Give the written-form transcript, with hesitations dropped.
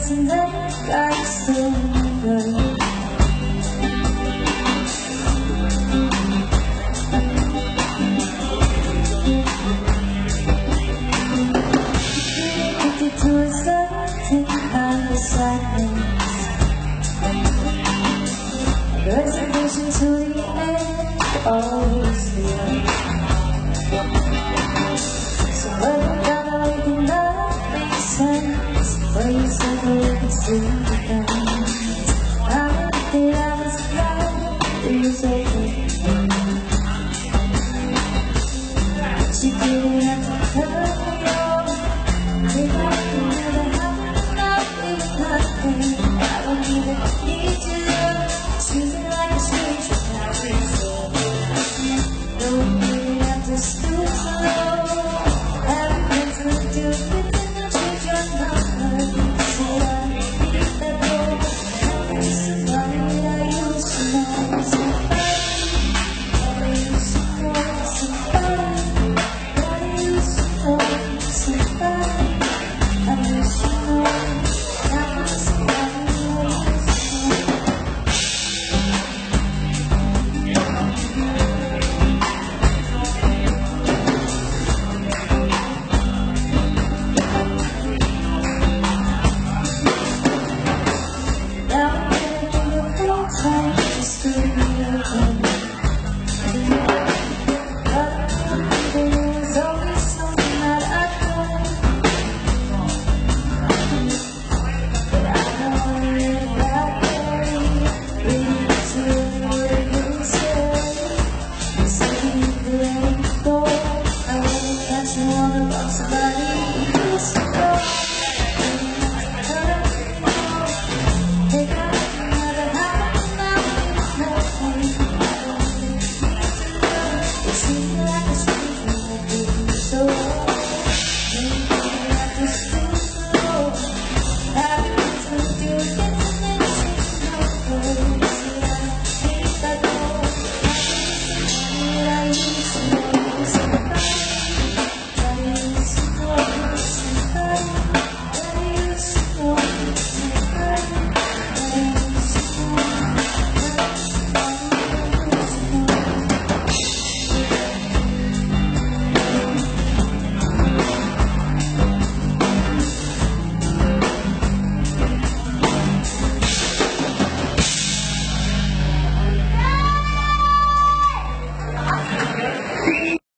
and then got stronger. Addicted to a certain kind of sadness, resignation to the end, always the end. So when I'm done, I can not make sense, but you said it's to the end.